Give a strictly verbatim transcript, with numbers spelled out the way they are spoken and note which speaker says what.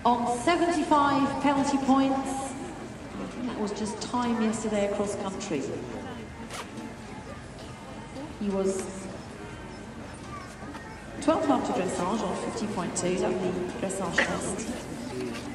Speaker 1: on seventy-five penalty points. That was just time yesterday across country. He was twelfth after dressage on fifty point two, that was the dressage test.